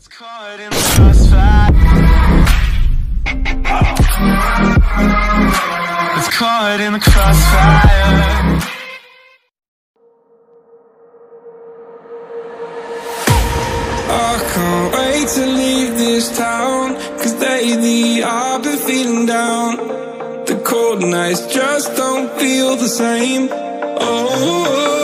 Caught in the crossfire. It's caught in the crossfire. I can't wait to leave this town, 'cause lately I've been feeling down. The cold nights just don't feel the same. Oh,